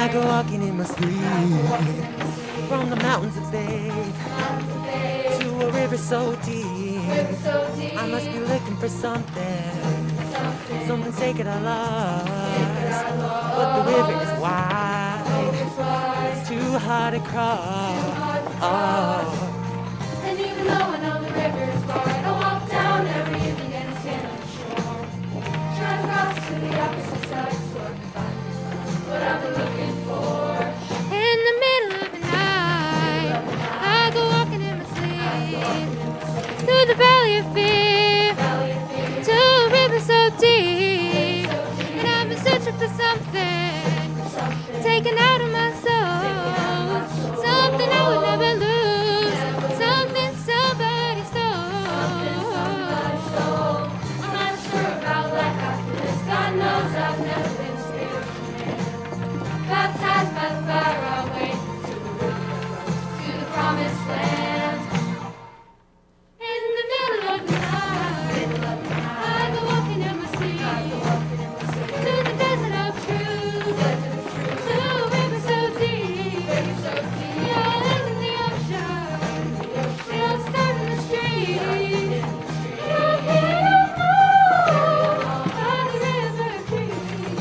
I go walking in my sleep, from the mountains of faith to a river so deep. I must be looking for something sacred I lost. But the river is wide, it's too hard to cross. Oh. And even though I know the river is wide, I'll walk down every evening and stand on the shore. Try to cross to the opposite side so I can find what I've been looking for. In the middle of the night, I go walking in my sleep through the valley of fear to a river so deep, and I've been searching for something taken out of my soul, something I would never lose, something somebody stole. I'm not sure about life after this. God knows I've never been scared. Baptized by the fire, I'll wait to the promised land. In the middle of the night, I go walking in my sleep to the desert of truth, to a river so deep, yeah, in the ocean, it'll start in the street. You'll hear the hum of the river creek.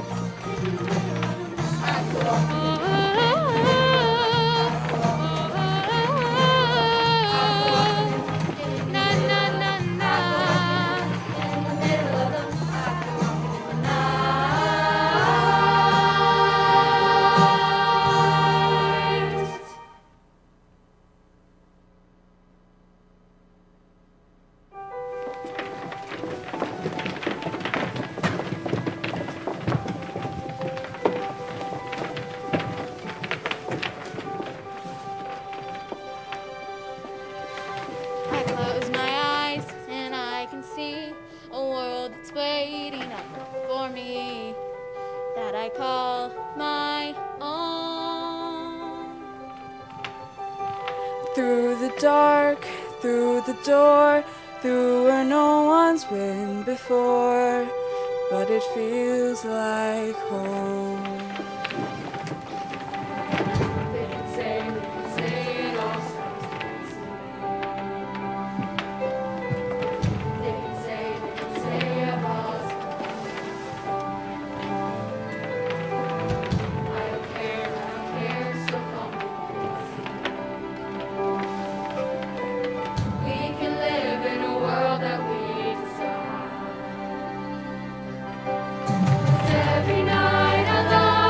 I go walking. I close my eyes and I can see a world that's waiting up for me that I call my own. Through the dark, through the door, through where no one's been before, but it feels like home. They can say it all sounds crazy. They can say I've lost. I don't care, so call me crazy. We can live in a world that we desire. 'Cause every night I love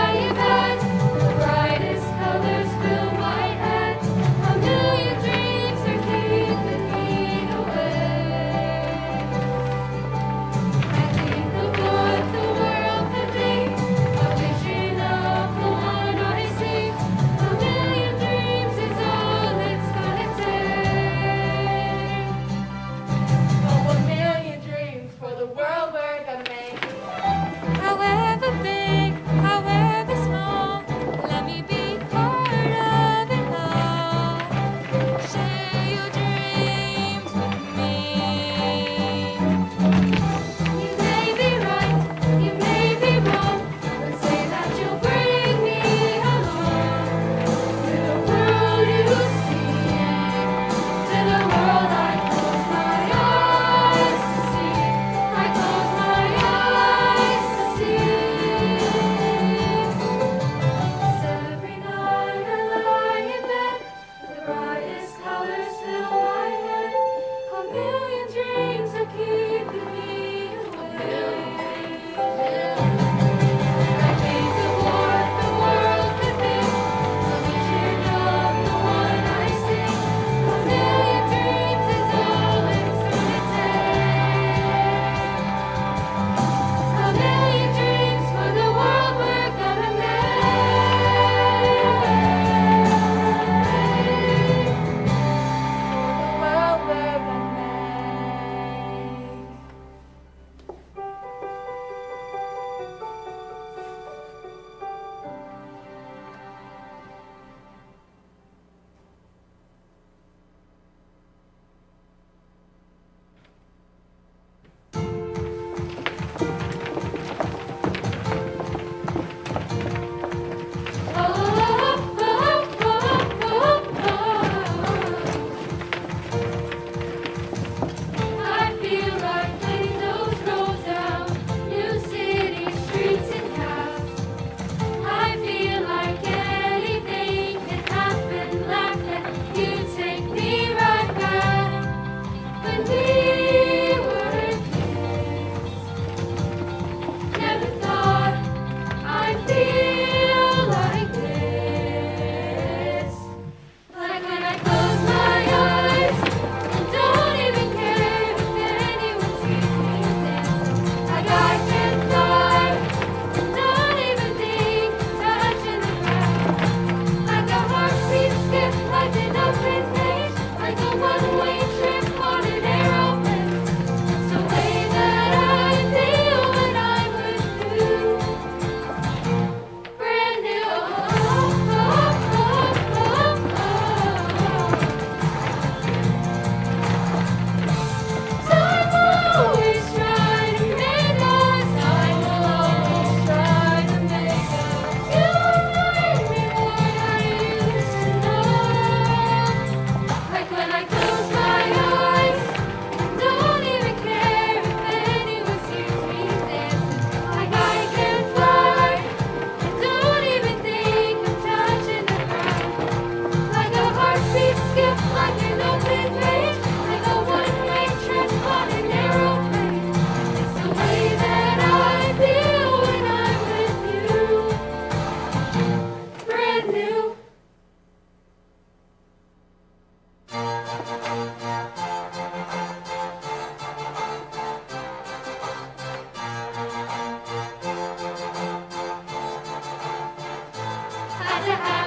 to have